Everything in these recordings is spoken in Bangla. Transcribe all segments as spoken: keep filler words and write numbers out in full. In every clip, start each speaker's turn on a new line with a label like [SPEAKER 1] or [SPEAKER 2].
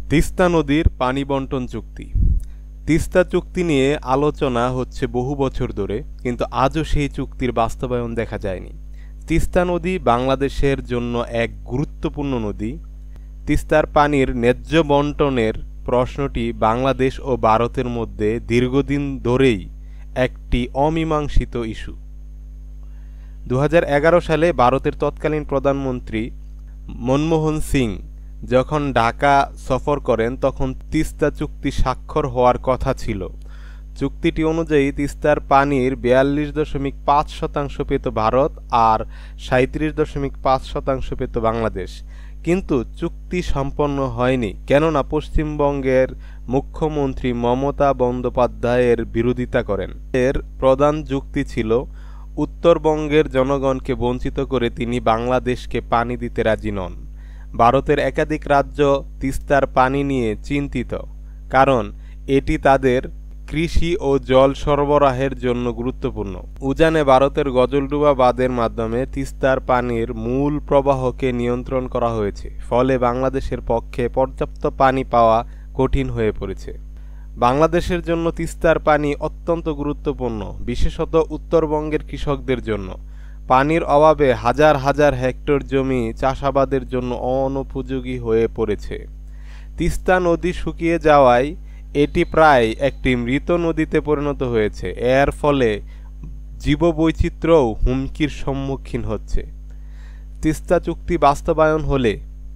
[SPEAKER 1] তিস্তা নদীর পানি বণ্টন চুক্তি। তিস্তা চুক্তি নিয়ে আলোচনা হচ্ছে বহু বছর ধরে, কিন্তু আজও সেই চুক্তির বাস্তবায়ন দেখা যায়নি। তিস্তা নদী বাংলাদেশের জন্য এক গুরুত্বপূর্ণ নদী। তিস্তার পানির ন্যায্য বণ্টনের প্রশ্নটি বাংলাদেশ ও ভারতের মধ্যে দীর্ঘদিন ধরেই একটি অমীমাংসিত ইস্যু। দু হাজার এগারো সালে ভারতের তৎকালীন প্রধানমন্ত্রী মনমোহন সিং যখন ঢাকা সফর করেন, তখন তিস্তা চুক্তি স্বাক্ষর হওয়ার কথা ছিল। চুক্তিটি অনুযায়ী তিস্তার পানির বিয়াল্লিশ দশমিক পাঁচ শতাংশ পেত ভারত আর সাঁইত্রিশ দশমিক পাঁচ শতাংশ পেত বাংলাদেশ। কিন্তু চুক্তি সম্পন্ন হয়নি, কেননা পশ্চিমবঙ্গের মুখ্যমন্ত্রী মমতা বন্দ্যোপাধ্যায়ের বিরোধিতা করেন। এর প্রধান যুক্তি ছিল, উত্তরবঙ্গের জনগণকে বঞ্চিত করে তিনি বাংলাদেশকে পানি দিতে রাজি নন। ভারতের একাধিক রাজ্য তিস্তার পানি নিয়ে চিন্তিত, কারণ এটি তাদের কৃষি ও জল সরবরাহের জন্য গুরুত্বপূর্ণ। উজানে ভারতের গজলডুবা বাঁধের মাধ্যমে তিস্তার পানির মূল প্রবাহকে নিয়ন্ত্রণ করা হয়েছে, ফলে বাংলাদেশের পক্ষে পর্যাপ্ত পানি পাওয়া কঠিন হয়ে পড়েছে। বাংলাদেশের জন্য তিস্তার পানি অত্যন্ত গুরুত্বপূর্ণ, বিশেষত উত্তরবঙ্গের কৃষকদের জন্য। পানির অভাবে হাজার হাজার হেক্টর জমি চাষাবাদের জন্য অনুপযোগী হয়ে পড়েছে। তিস্তা নদী শুকিয়ে যাওয়ায় এটি প্রায় একটি মৃত নদীতে পরিণত হয়েছে। এর ফলে জীববৈচিত্র্যও হুমকির সম্মুখীন হচ্ছে। তিস্তা চুক্তি বাস্তবায়ন হলে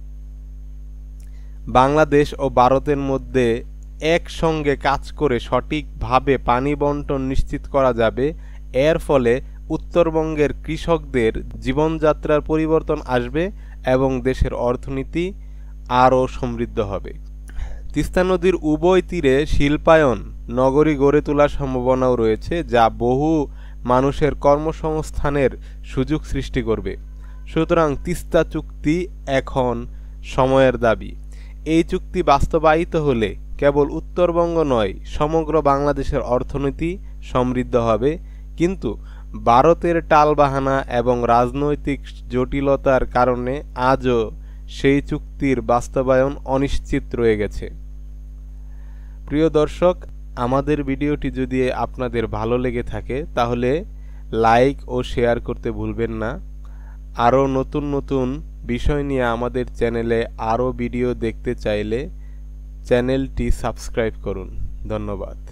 [SPEAKER 1] বাংলাদেশ ও ভারতের মধ্যে একসঙ্গে কাজ করে সঠিকভাবে পানি বণ্টন নিশ্চিত করা যাবে। এর ফলে উত্তরবঙ্গের কৃষকদের জীবনযাত্রার পরিবর্তন আসবে এবং দেশের অর্থনীতি আরও সমৃদ্ধ হবে। তিস্তা নদীর উভয় তীরে শিল্পায়ন নগরী গড়ে তোলার সম্ভাবনাও রয়েছে, যা বহু মানুষের কর্মসংস্থানের সুযোগ সৃষ্টি করবে। সুতরাং তিস্তা চুক্তি এখন সময়ের দাবি। এই চুক্তি বাস্তবায়িত হলে কেবল উত্তরবঙ্গ নয়, সমগ্র বাংলাদেশের অর্থনীতি সমৃদ্ধ হবে। কিন্তু ভারতের টালবাহানা এবং রাজনৈতিক জটিলতার কারণে আজও সেই চুক্তির বাস্তবায়ন অনিশ্চিত রয়ে গেছে। প্রিয় দর্শক, আমাদের ভিডিওটি যদি আপনাদের ভালো লেগে থাকে তাহলে লাইক ও শেয়ার করতে ভুলবেন না। আরও নতুন নতুন বিষয় নিয়ে আমাদের চ্যানেলে আরও ভিডিও দেখতে চাইলে চ্যানেলটি সাবস্ক্রাইব করুন। ধন্যবাদ।